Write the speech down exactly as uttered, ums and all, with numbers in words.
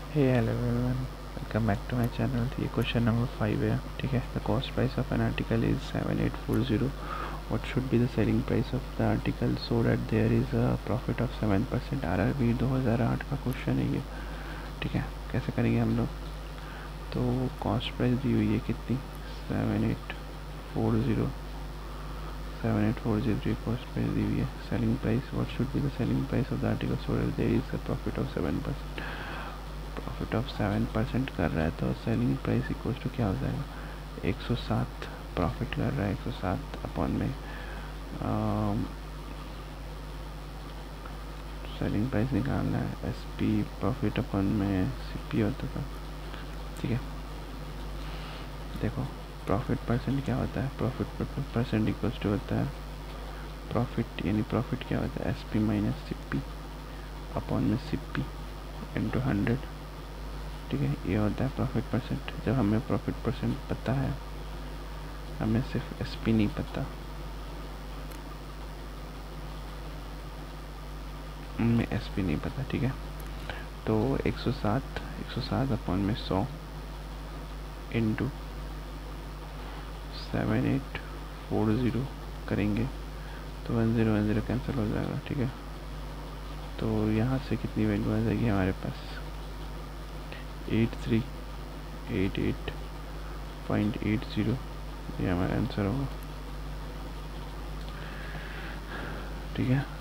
Hey hello everyone, welcome back to my channel. ये question number five है, ठीक है। The cost price of an article is seven eight four zero. What should be the selling price of the article so that there is a profit of seven percent. R R B दो हज़ार आठ का question है ये, ठीक है। कैसे करेंगे हम लोग? तो कॉस्ट प्राइस दी हुई है कितनी, seven eight four zero seven eight four zero की कॉस्ट प्राइस दी हुई है। Selling price, what should be the selling price of the article so that there is a profit of seven percent. Profit of seven percent कर रहा है तो selling price equal to क्या हो जाएगा, एक सौ सात प्रॉफिट कर रहा है, एक सौ सात अपॉन में सेलिंग प्राइस निकालना है, एस पी प्रॉफिट अपन में सी पी होता था, ठीक है। देखो प्रॉफिट परसेंट क्या होता है, प्रॉफिट परसेंट इक्वल टू होता है प्रॉफिट, यानी प्रॉफिट क्या होता है, S P minus C P upon में सी पी इंटू हंड्रेड, ठीक है। ये होता है प्रॉफिट परसेंट। जब हमें प्रॉफिट परसेंट पता है, हमें सिर्फ एस पी नहीं पता, हमें एस पी नहीं पता, ठीक है। तो एक सौ सात एक सौ सात अपॉन में सौ into seven eight four zero करेंगे तो one zero one zero cancel हो जाएगा, ठीक है। तो यहाँ से कितनी वैल्यू आ जाएगी हमारे पास, eight three eight eight point eight zero, ये हमारा आंसर होगा, ठीक है।